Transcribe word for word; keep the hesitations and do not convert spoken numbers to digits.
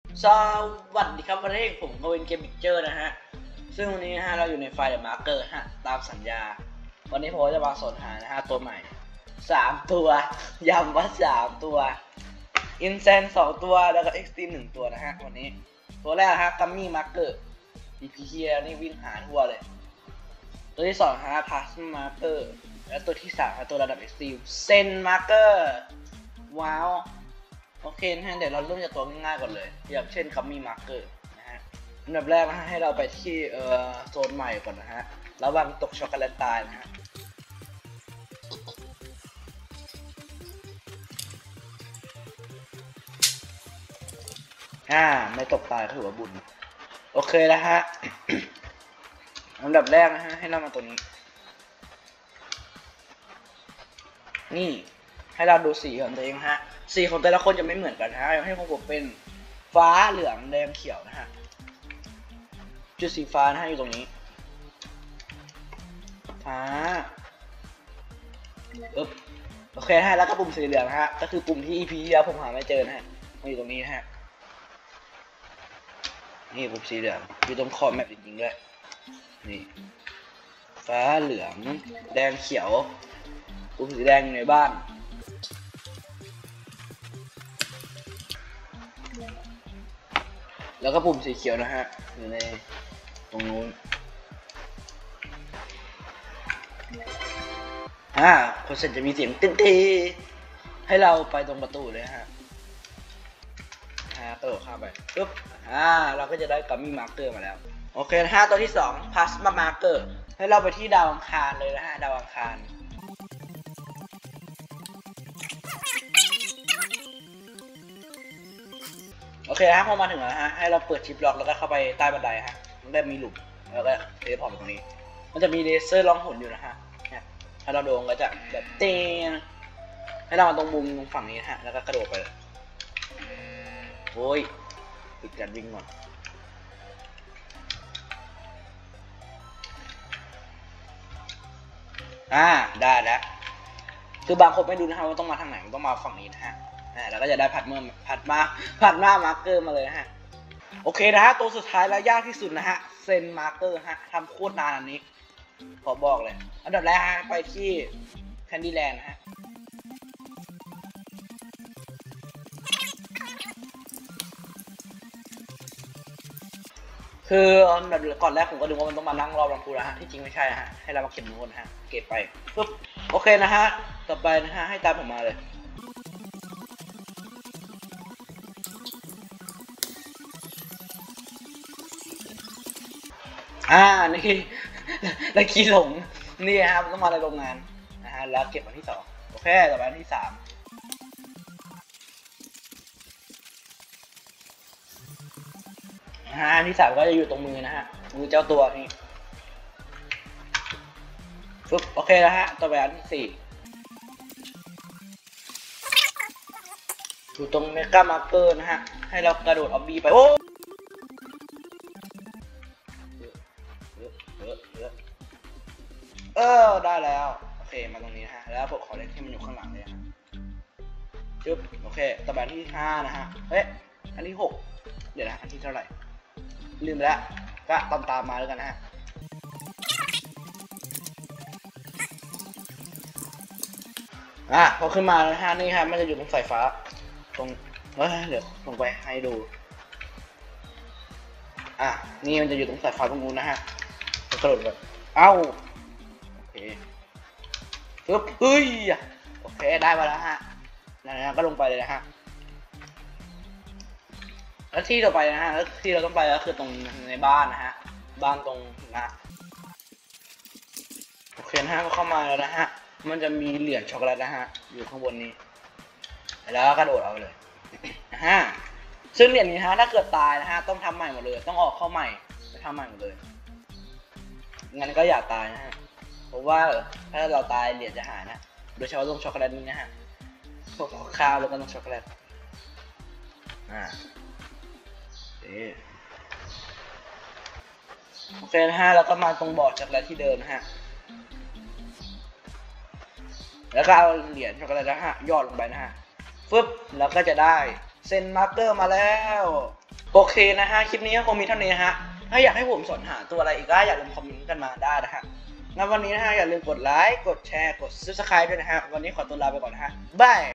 สวัสดีครับวันนี้ผมก็เป็นเกมบิเจอร์นะฮะซึ่งวันนี้นะฮะเราอยู่ในไฟล์เดอะมาร์เกอร์ฮะตามสัญญาวันนี้ผมจะมาสอนหานะฮะตัวใหม่สามตัวย้ำว่าสามตัวอินเซนสองตัวแล้วก็เอ็กซ์ตรีมหนึ่งตัวนะฮะวันนี้ตัวแรกฮะกัมมี่มาร์เกอร์อีพีเฮียนี่วิ่งหาทั่วเลยตัวที่สองฮะพาสมาร์เกอร์และตัวที่สามฮะตัวระดับเอ็กซ์ตรีมเซนมาร์เกอร์ว้าวโอเคนะฮะเดี๋ยวเราเริ่มจากตัวง่ายๆก่อนเลยอย่างเช่นคัมมี่มาร์เกอร์นะฮะอันดับแรกนะฮะให้เราไปที่เอ่อโซนใหม่ก่อนนะฮะระวังตกช็อกโกแลตตายนะฮะอ่าไม่ตกตายถือว่าบุญโอเคแล้วฮะ อันดับแรกนะฮะให้เรามาตัวนี้นี่ให้เราดูสีของตัวเองฮะสีของแต่ละคนจะไม่เหมือนกันฮะให้ของผมเป็นฟ้าเหลืองแดงเขียวนะฮะจุดสีฟ้านะฮะอยู่ตรงนี้ฟ้าอึ๊บโอเคฮะแล้วก็ปุ่มสีเหลืองฮะก็คือปุ่มที่ อี พี ที่แล้วผมหาไม่เจอนะฮะมาอยู่ตรงนี้นะฮะนี่ปุ่มสีเหลืองอยู่ตรงขอบแมปจริงๆด้วยนี่ฟ้าเหลืองแดงเขียวปุ่มสีแดงอยู่ในบ้านแล้วก็ปุ่มสีเขียวนะฮะอยู่ในตรงนู้นอ่าคนเสร็จจะมีเสียงตึ้งทีให้เราไปตรงประตูเลยฮะฮะกระโดดข้ามไปปุ๊บอ่าเราก็จะได้กัมมี่มาร์เกอร์มาแล้วโอเคนะฮะตัวที่สองพลาสมามาร์เกอร์ให้เราไปที่ดาวอังคารเลยนะฮะดาวอังคารโอเคฮะพอมาถึงแล้วฮะให้เราเปิดชิปล็อกแล้วก็เข้าไปใต้บันไดฮะมันได้มีหลุมแล้วก็เทเลพอร์ตตรงนี้มันจะมีเลเซอร์ล่องหนอยู่นะฮะเนี่ยถ้าเราโดนก็จะแบบเต้นให้เรามาตรงมุมตรงฝั่งนี้ฮะแล้วก็กระโดดไปโอ้ยปิดการวิ่งก่อนอ่าได้แล้วคือบางคนไม่รู้นะฮะว่าต้องมาทางไหนต้องมาฝั่งนี้นะฮะอ่าแล้วก็จะได้ผัดเมื่อผัดมาผัดมามาร์เกอร์มาเลยนะฮะโอเคนะฮะตัวสุดท้ายและยากที่สุดนะฮะเซนมาร์เกอร์ฮะทำโคตรนานอันนี้ขอบอกเลยอันดับแรกฮะไปที่แคนดี้แลนด์นะฮะคือแบบก่อนแรกผมก็ดูว่ามันต้องมานั่งรอบลำพูนะฮะที่จริงไม่ใช่ฮะให้เรามาเก็บนู้นฮะเก็บไปปุ๊บโอเคนะฮะต่อไปนะฮะให้ตามผมมาเลยอ่านี่แล้วขี้หลงนี่ครับต้องมาในโรงงานนะฮะแล้วเก็บอันที่สองโอเคต่อไปอันที่สามฮะอันที่สามก็จะอยู่ตรงมือนะฮะมือเจ้าตัวนี้ปุ๊บโอเคแล้วฮะต่อไปอันที่สี่อยู่ตรงเมกามาร์เกอร์นะฮะให้เรากระโดดออบบีไปโอ้เออได้แล้วโอเคมาตรงนี้นะฮะแล้วผมขอเล่นที่มันอยู่ข้างหลังเลยฮะจุ๊บโอเคต่อไปอันที่ห้านะฮะเฮ้ยอันที่หกเดี๋ยวนะอันที่เท่าไหร่ลืมไปแล้วก็ตามตามมาแล้วกันนะฮะอ่ะพอขึ้นมาแล้วฮะนี่ครับมันจะอยู่ตรงสายฟ้าตรงเฮ้ยเดี๋ยวลงไปให้ดูอ่ะนี่มันจะอยู่ตรงสายฟ้าตรงนู้นนะฮะกระโดดแบบเอ้าโอเคปึ๊บเฮ้ยโอเคได้มาแล้วฮะนั่นนะก็ลงไปเลยนะฮะแล้วที่ต่อไปนะฮะแล้วที่เราต้องไปก็คือตรงในบ้านนะฮะบ้านตรงนะโอเคนะฮะก็เข้ามาแล้วนะฮะมันจะมีเหรียญช็อกโกแลตนะฮะอยู่ข้างบนนี้แล้วก็กระโดดเอาเลยนะฮะซึ่งเหรียญนี้ฮะถ้าเกิดตายนะฮะต้องทำใหม่หมดเลยต้องออกเข้าใหม่ไปทำใหม่หมดเลยงั้นก็อย่าตายนะฮะเพราะว่าถ้าเราตายเหรียญจะหายนะโดยเฉพาะตรงช็อกโกแลตนี้นะฮะพวกข้าวแล้วก็ตรงช็อกโกแลตอ่าโอเคนะฮะแล้วก็มาตรงบอร์ดช็อกโกแลตที่เดิมนะฮะแล้วก็เอาเหรียญช็อกโกแลตนะฮะยอดลงไปนะฮะฟึบแล้วก็จะได้เซนมาร์เกอร์มาแล้วโอเคนะฮะคลิปนี้ก็คงมีเท่านี้นะฮะถ้าอยากให้ผมสอนหาตัวอะไรอีกก็อย่าลืมคอมเมนต์กันมาได้นะฮะแล้ววันนี้นะฮะอย่าลืมกดไลค์กดแชร์กด ซับสไครบ์ ด้วยนะฮะวันนี้ขอตัวลาไปก่อนนะฮะบาย